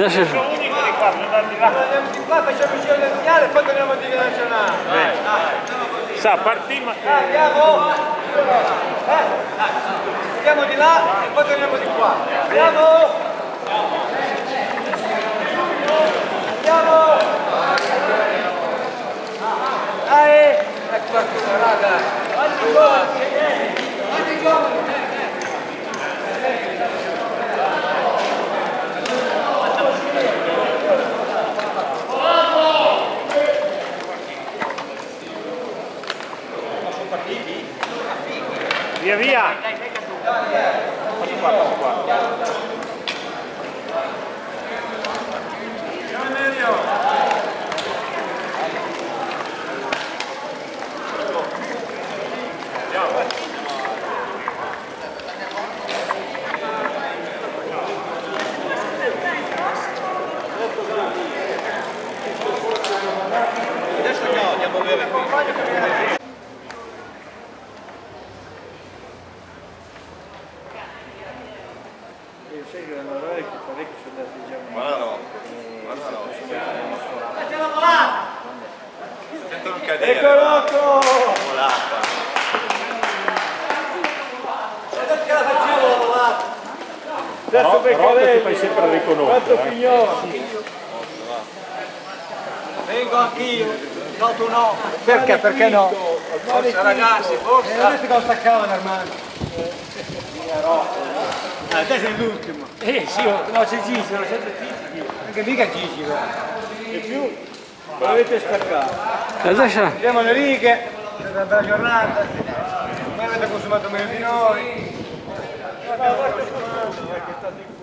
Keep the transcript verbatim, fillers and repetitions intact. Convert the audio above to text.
Adesso... Sono unico di qua, andiamo di là. Andiamo di qua, facciamo il giro nazionale e poi torniamo a Liga Nazionale. Eh. Sa, partiamo. Eh, andiamo! Eh, andiamo di là e poi torniamo di qua. Andiamo! Andiamo! Dai! Ecco qua, raga! Avanti gol! Avanti gol! Via via! Faccio qua, faccio qua. Adesso andiamo a bere qui. Io sai che non vorrei che parecchi sono andati già. Guarda no, guarda no. Facciamo volata! Sento non cadere. Ecco Rocco! Volata. Guarda che la facciamo la volata! Però, però ti fai sempre riconoscere. Quanto figliolo! Vengo anch'io, no tu no. Perché? Perché no? Forza ragazzi, forza! E adesso che lo staccavano Armando. Ah, te sei l'ultimo. Eh sì, no, c'è Gigi, sono sempre Gigi. Anche mica Gigi, e più lo avete staccato. Adesso... Andiamo alle righe, è stata una bella giornata. Voi avete consumato meno di noi.